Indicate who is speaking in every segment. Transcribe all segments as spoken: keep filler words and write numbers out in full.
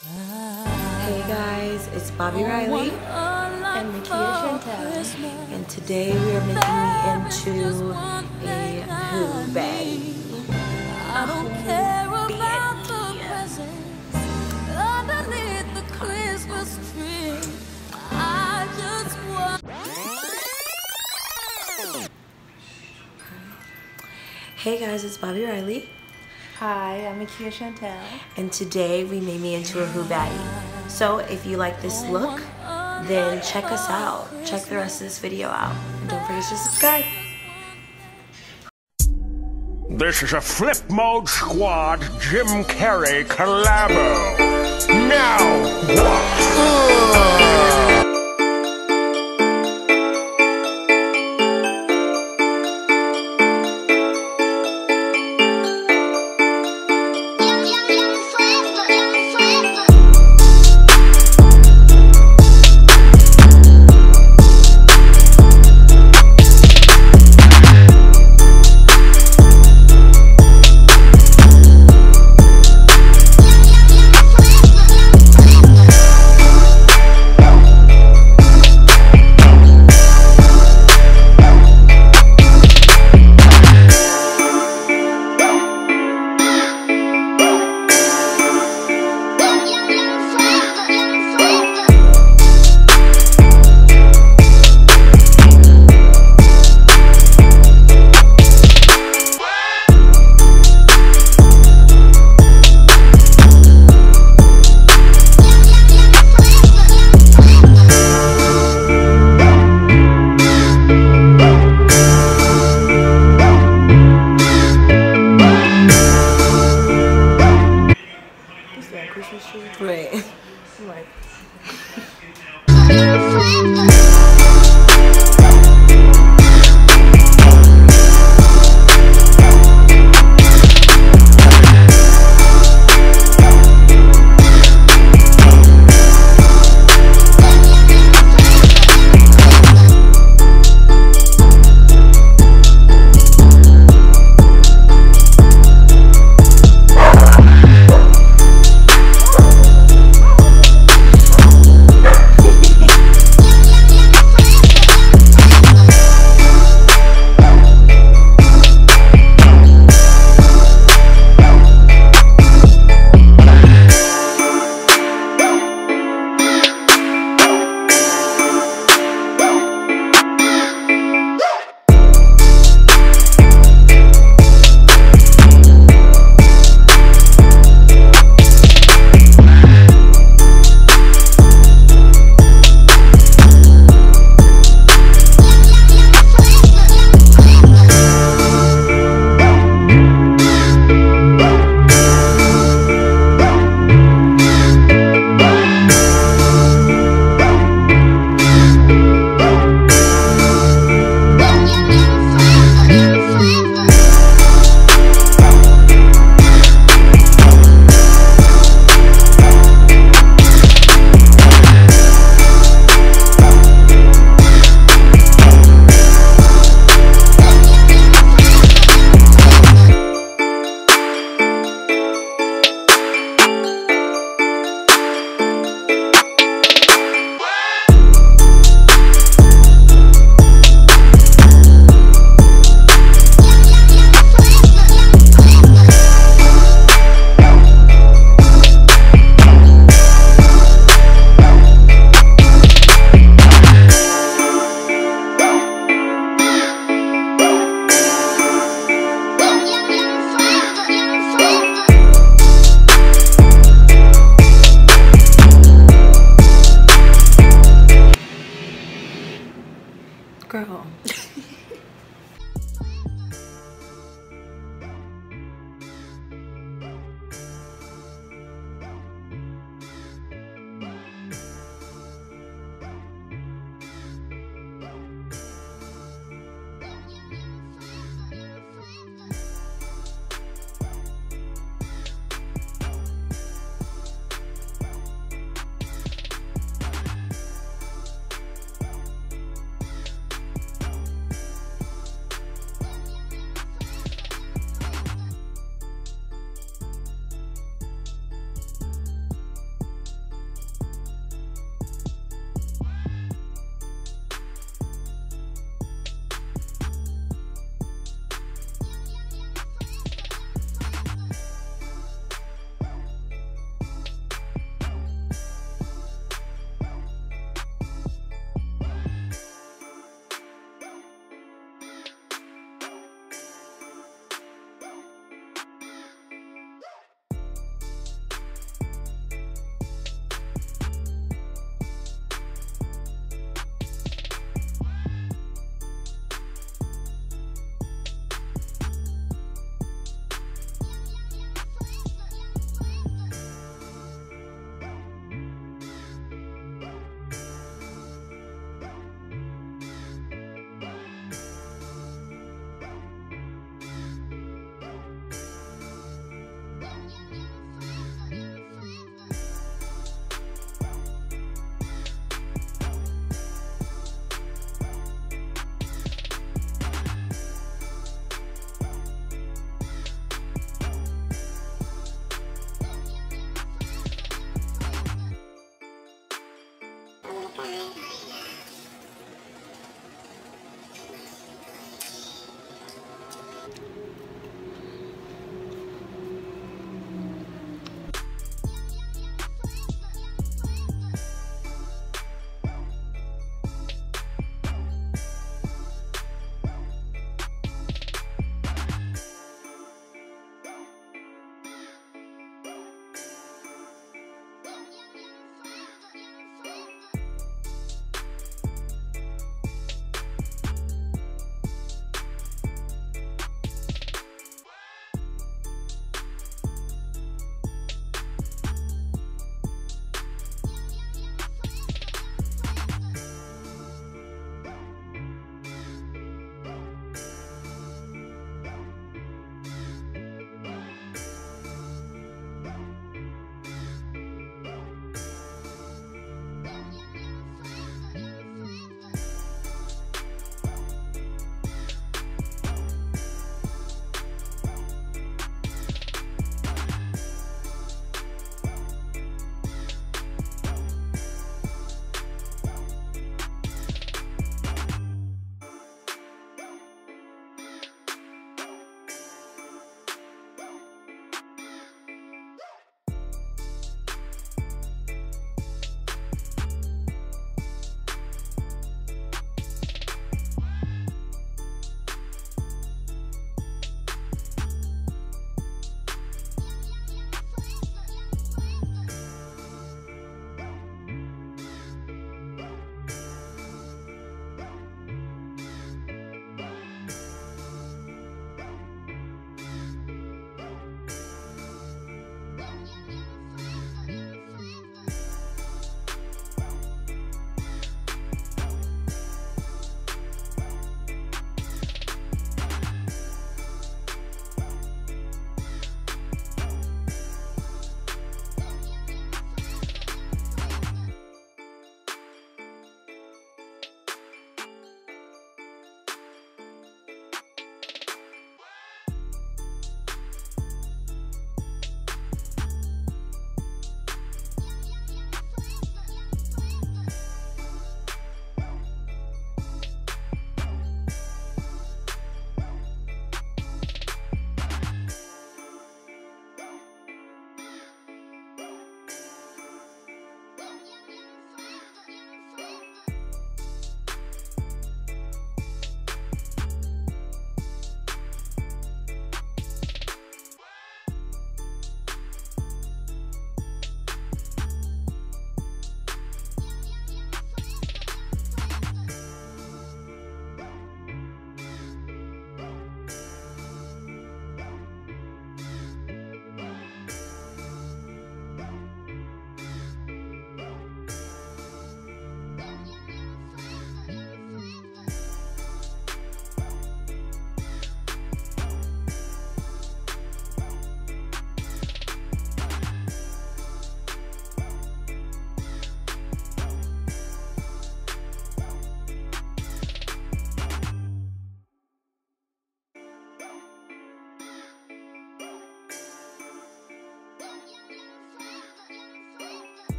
Speaker 1: Hey guys, it's Bobby Riley
Speaker 2: and Makia Chantel,
Speaker 1: and today we are making me into a Who baggie.
Speaker 3: I don't care about the presents underneath the Christmas tree. I just want.
Speaker 1: Hey guys, it's Bobby Riley.
Speaker 2: Hi, I'm Makia Chantel.
Speaker 1: And today we made me into a Who baddie. So if you like this look, then check us out. Check the rest of this video out. And don't forget to subscribe.
Speaker 4: This is a Flip Mode Squad Jim Carrey collabo. Now what?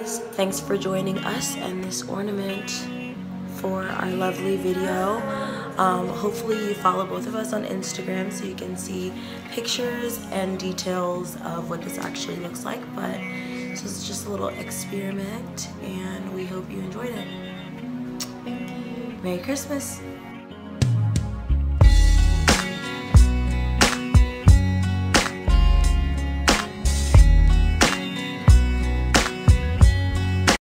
Speaker 1: anyways, thanks for joining us and this ornament for our lovely video. Um, hopefully you follow both of us on Instagram so you can see pictures and details of what this actually looks like. But this is just a little experiment and we hope you enjoyed it.
Speaker 2: Thank you.
Speaker 1: Merry Christmas.